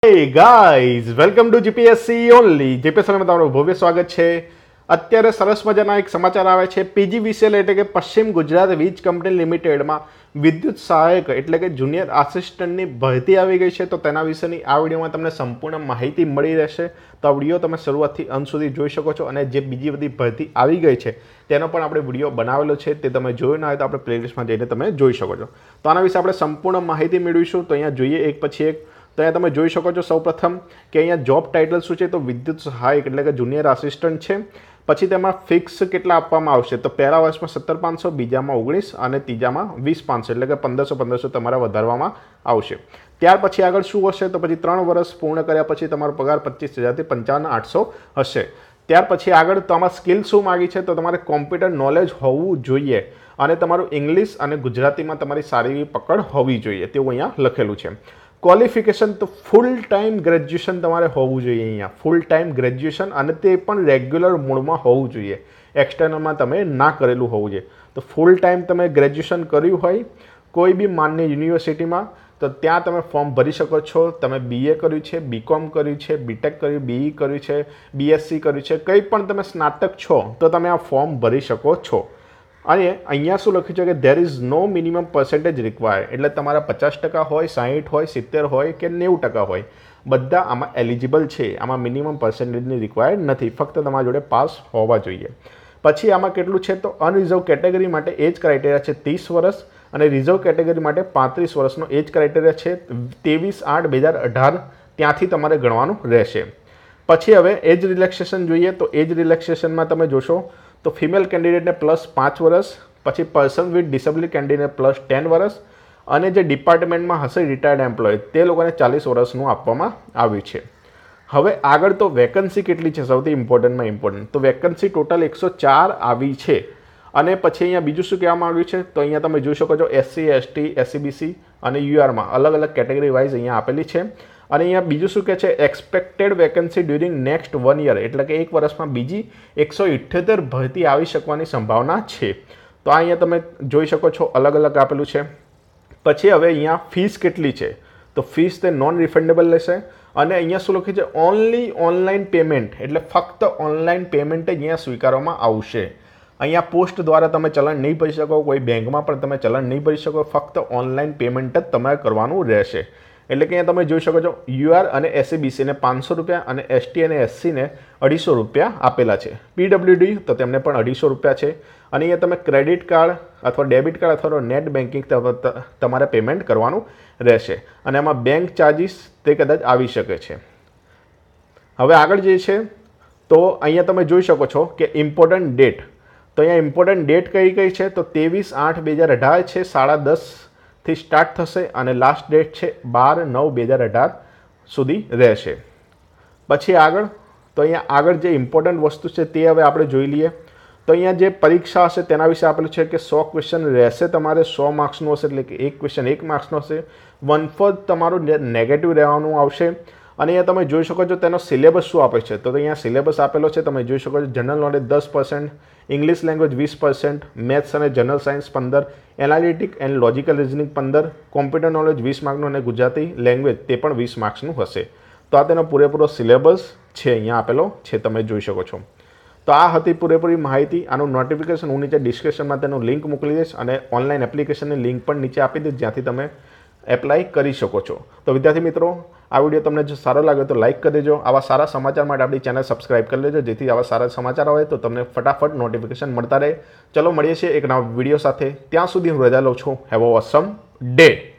Hey guys, welcome to GPSC only. GPSC માં તમારું ભવ્ય સ્વાગત છે. અત્યારે સરસ મજાના એક સમાચાર આવે છે. PGVCL એટલે કે પશ્ચિમ ગુજરાત વીજ કંપની લિમિટેડમાં વિદ્યુત સહાયક એટલે કે જુનિયર આસિસ્ટન્ટની ભરતી આવી ગઈ છે. તો તેના વિશેની આ વિડીયોમાં તમને સંપૂર્ણ માહિતી મળી રહેશે. તો આ વિડીયો તમે શરૂઆતથી અંત સુધી જોઈ શકો છો અને જે બીજી બધી ભરતી આવી ગઈ છે તેનો પણ આપણે વિડીયો બનાવેલો છે. તે તમે જોયો ના હોય તો આપણે પ્લેલિસ્ટમાં જઈને તમે જોઈ શકો છો. તો આના વિશે આપણે સંપૂર્ણ માહિતી મેળવીશું. તો અહીંયા જોઈએ એક પછી એક. તો અહીંયા તમે જોઈ શકો છો સૌપ્રથમ કે અહીંયા જોબ ટાઇટલ શું છે તો વિદ્યુત સહાયક એટલે કે જુનિયર આસિસ્ટન્ટ છે. પછી તેમાં ફિક્સ કેટલા આપવામાં આવશે તો પહેલા વર્ષમાં 17,500, બીજામાં 19 અને ત્રીજામાં 20,500 એટલે કે 1,500 તમારા વધારવામાં આવશે. ત્યાર પછી આગળ શું હશે તો પછી 3 વર્ષ પૂર્ણ કર્યા પછી તમારો પગાર 25,000 થી 55,800 હશે. ત્યાર પછી આગળ તમારે સ્કિલ શું માગી છે તો તમારે કોમ્પ્યુટર નોલેજ હોવું જોઈએ અને તમારું ઇંગ્લિશ અને ગુજરાતીમાં તમારી સારી એવી પકડ હોવી જોઈએ તેવું અહીંયા લખેલું છે. ક્વોલિફિકેશન તો ફૂલ ટાઈમ ગ્રેજ્યુએશન તમારે હોવું જોઈએ. અહીંયા ફૂલ ટાઈમ ગ્રેજ્યુએશન અને તે પણ રેગ્યુલર મોડમાં હોવું જોઈએ. એક્સટર્નલમાં તમે ના કરેલું હોવું જોઈએ. તો ફૂલ ટાઈમ તમે ગ્રેજ્યુએશન કર્યું હોય કોઈ બી માન્ય યુનિવર્સિટીમાં તો ત્યાં તમે ફોર્મ ભરી શકો છો. તમે BA કર્યું છે, BCom કર્યું છે, BTech કર્યું, BE કર્યું છે, BSc કર્યું છે, કંઈ પણ તમે સ્નાતક છો તો તમે આ ફોર્મ ભરી શકો છો. અને અહીંયા શું લખ્યું છે કે there is no minimum percentage required એટલે તમારા 50% હોય, 60 હોય, 70 હોય કે 90% હોય બધા આમાં એલિજિબલ છે. આમાં મિનિમમ પર્સન્ટેજની રિક્વાયર્ડ નથી, ફક્ત તમારા જોડે પાસ હોવા જોઈએ. પછી આમાં કેટલું છે તો અનરિઝર્વ કેટેગરી માટે એજ ક્રાઇટેરિયા છે 30 વર્ષ અને રિઝર્વ કેટેગરી માટે 35 વર્ષનો એજ ક્રાઇટેરિયા છે. 23/8/2018 ત્યાંથી તમારે ગણવાનું રહેશે. પછી હવે એજ રિલેક્સેશન જોઈએ તો એજ રિલેક્સેશનમાં તમે જોશો તો ફિમેલ કેન્ડિડેટને +5 વર્ષ, પછી પર્સન વિથ ડિસેબિલિટી કેન્ડિડેટ +10 વર્ષ અને જે ડિપાર્ટમેન્ટમાં હશે રિટાયર્ડ એમ્પ્લોય તે લોકોને 40 વર્ષનું આપવામાં આવ્યું છે. હવે આગળ તો વેકન્સી કેટલી છે સૌથી ઇમ્પોર્ટન્ટમાં ઇમ્પોર્ટન્ટ તો વેકન્સી ટોટલ 104 આવી છે. અને પછી અહીંયા બીજું શું કહેવામાં આવ્યું છે તો અહીંયા તમે જોઈ શકો છો SC, ST, SCBC અને URમાં અલગ અલગ કેટેગરી વાઇઝ અહીંયા આપેલી છે. અને અહીંયા બીજું શું કહે છે expected vacancy during next 1 year એટલે કે એક વર્ષમાં બીજી 178 ભરતી આવી શકવાની સંભાવના છે. તો આ અહીંયા તમે જોઈ શકો છો અલગ અલગ આપેલું છે. પછી હવે અહીંયા ફીસ કેટલી છે તો ફીસ તે નોન રિફંડેબલ લેશે. અને અહીંયા શું લખ્યું છે ઓનલી ઓનલાઈન પેમેન્ટ એટલે ફક્ત ઓનલાઈન પેમેન્ટ જ અહીંયા સ્વીકારવામાં આવશે. અહીંયા પોસ્ટ દ્વારા તમે ચલણ નહીં ભરી શકો, કોઈ બેંકમાં પણ તમે ચલણ નહીં ભરી શકો, ફક્ત ઓનલાઈન પેમેન્ટ જ તમારે કરવાનું રહેશે. એટલે કે અહીંયા તમે જોઈ શકો છો UR અને SCBCને 500 રૂપિયા અને ST અને SCને 250 રૂપિયા આપેલા છે. PWD તો તેમને પણ 250 રૂપિયા છે. અને અહીંયા તમે ક્રેડિટ કાર્ડ અથવા ડેબિટ કાર્ડ અથવા નેટ બેન્કિંગ તમારે પેમેન્ટ કરવાનું રહેશે. અને આમાં બેંક ચાર્જિસ તે કદાચ આવી શકે છે. હવે આગળ જે છે તો અહીંયા તમે જોઈ શકો છો કે ઇમ્પોર્ટન્ટ ડેટ તો અહીંયા ઇમ્પોર્ટન્ટ ડેટ કઈ કઈ છે તો 23/8/2018 છે, 10:30 થી સ્ટાર્ટ થશે અને લાસ્ટ ડેટ છે 12/9/2018 સુધી રહેશે. પછી આગળ તો અહીંયા આગળ જે ઇમ્પોર્ટન્ટ વસ્તુ છે તે હવે આપણે જોઈ લઈએ. તો અહીંયા જે પરીક્ષા હશે તેના વિશે આપેલું છે કે 100 ક્વેશ્ચન રહેશે તમારે 100 માર્ક્સનું હશે એટલે કે એક ક્વેશ્ચન 1 માર્ક્સનો હશે. 1/4 તમારું નેગેટિવ રહેવાનું આવશે. અને અહીંયા તમે જોઈ શકો છો તેનો સિલેબસ શું આપે છે તો અહીંયા સિલેબસ આપેલો છે તમે જોઈ શકો છો. General knowledge 10%, English language 20%, maths અને general science 15, analytic and logical reasoning 15, computer knowledge 20 માર્કનું અને ગુજરાતી લેંગ્વેજ તે પણ 20 માર્ક્સનું હશે. તો આ તેનો પૂરેપૂરો સિલેબસ છે અહીંયા આપેલો છે તમે જોઈ શકો છો. તો આ હતી પૂરેપૂરી માહિતી. આનું નોટિફિકેશન હું નીચે ડિસ્ક્રિપ્શનમાં તેનું લિંક મોકલી દઈશ અને ઓનલાઈન એપ્લિકેશનની લિંક પણ નીચે આપી દઈશ જ્યાંથી તમે એપ્લાય કરી શકો છો. તો વિદ્યાર્થી મિત્રો આ વિડીયો તમને જો સારો લાગે તો લાઇક કરી દેજો. આવા સારા સમાચાર માટે આપણી ચેનલ સબસ્ક્રાઇબ કરી લેજો જેથી આવા સારા સમાચાર આવે તો તમને ફટાફટ નોટિફિકેશન મળતા રહે. ચલો મળીએ છીએ એક નવા વિડીયો સાથે. ત્યાં સુધી હું રજા લઉં છું. Have a awesome day.